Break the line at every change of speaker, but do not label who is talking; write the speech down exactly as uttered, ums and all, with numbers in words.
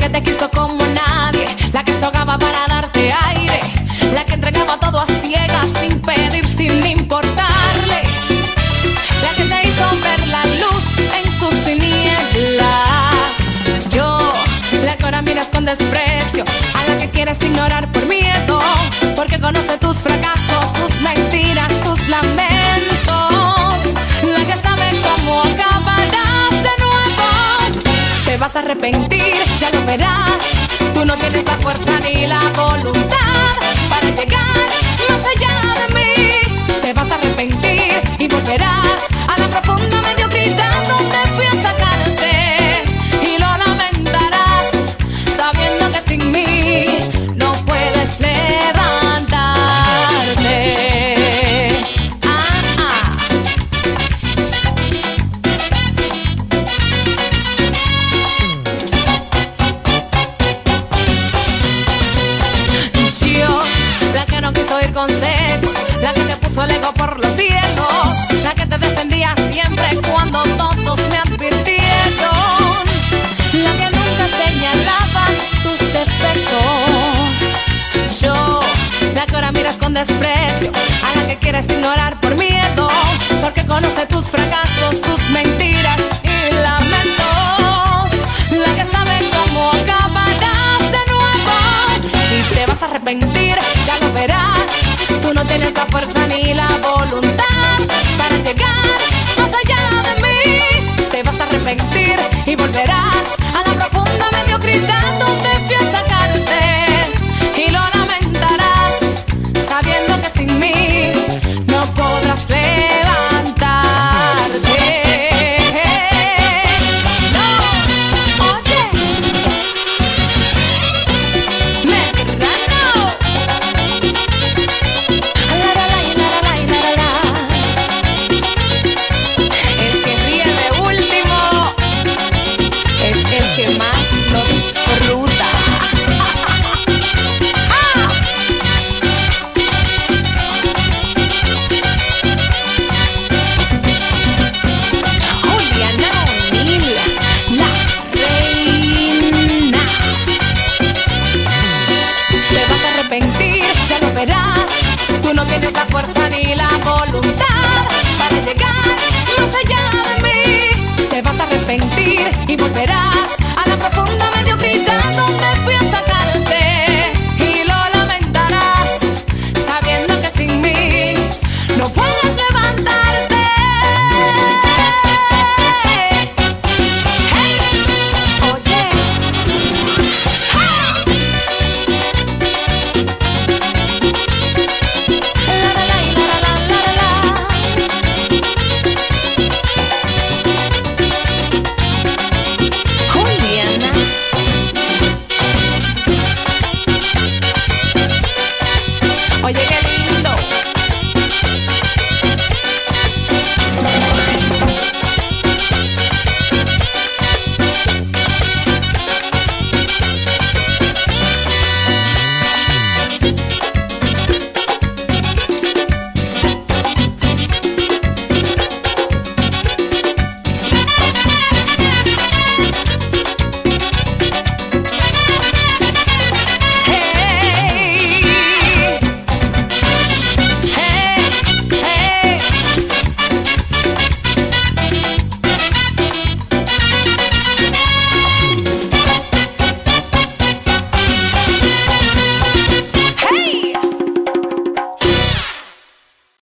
te quiso como nadie, la que se ahogaba para darte aire, la que entregaba todo a ciegas sin pedir, sin importarle, la que te hizo ver la luz en tus tinieblas. Yo, la que ahora miras con desprecio, a la que quieres ignorar por miedo, porque conoce tus fracasos, tus mentiras, tus lamentos, la que sabe cómo acabarás de nuevo. Te vas a arrepentir, ya lo verás. Tú no tienes la fuerza ni la voluntad para llegar más allá de mí. Te vas a arrepentir y volverás a la profunda mediocridad donde fui a sacarte, y lo lamentarás sabiendo que sin mí no puedes levantarte. Ah, ah. Yo, la que no quiso oír consejos, la que te puso el ego por los cielos, la que te defendía siempre cuando todos me advirtieron, la que nunca señalaba tus defectos. Yo, la que ahora miras con desprecio, a la que quieres ignorar por miedo, porque conoce tus fracasos, tus mentiras y lamentos, la que sabe cómo acabarás de nuevo y te vas a arrepentir, ya lo verás. Tú no tienes la fuerza ni la voluntad para llegar más allá de mí. Te vas a arrepentir y volverás